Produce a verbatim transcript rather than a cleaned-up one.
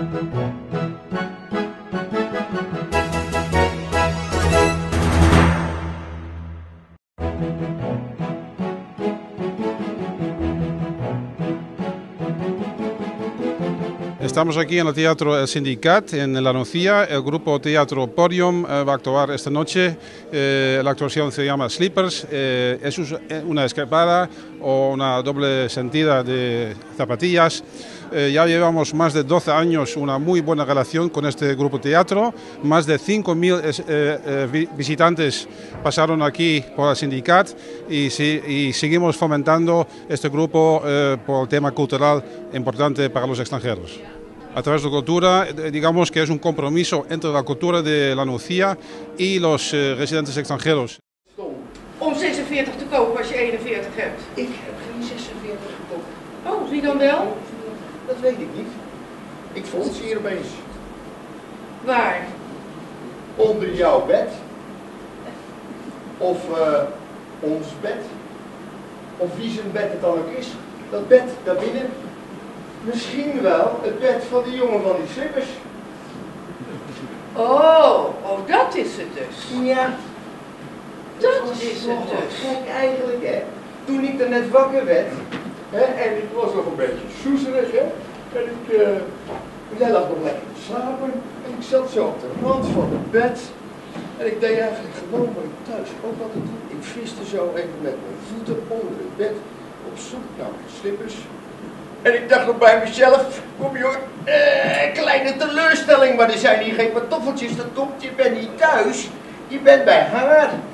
Estamos aquí en el Teatro El Sindicat, en La Nucía. El grupo Teatro Podium eh, va a actuar esta noche. Eh, la actuación se llama Slippers. Eh, es una escapada o una doble sentida de zapatillas. Eh, ya llevamos más de doce años una muy buena relación con este grupo teatro. Más de cinco mil eh, eh, visitantes pasaron aquí por el Sindicat y, si, y seguimos fomentando este grupo eh, por el tema cultural importante para los extranjeros. A través de la cultura, digamos que es un compromiso entre la cultura de La Nucía y los eh, residentes extranjeros. Om zesenveertig te kopen als je eenenveertig hebt? Ik heb geen zesenveertig gekocht. Oh, wie dan wel? Dat weet ik niet. Ik vond ze hier opeens. Waar? Onder jouw bed. Of uh, ons bed. Of wie zijn bed het dan ook is. Dat bed daarbinnen. Misschien wel het bed van die jongen van die slippers. Oh, oh, dat is het dus. Ja. Dat was is het nogal dus. gek eigenlijk, hè. Toen ik er net wakker werd, hè, en ik was nog een beetje soezerig, hè. En ik, uh, jij lag nog lekker te slapen. En ik zat zo op de rand van het bed. En ik deed eigenlijk gewoon wat ik thuis ook altijd doe. Ik viste zo even met mijn voeten onder het bed op zoek naar mijn slippers. En ik dacht nog bij mezelf, kom joh, eh, kleine teleurstelling, maar er zijn hier geen pantoffeltjes, dat komt, je bent niet thuis, je bent bij haar.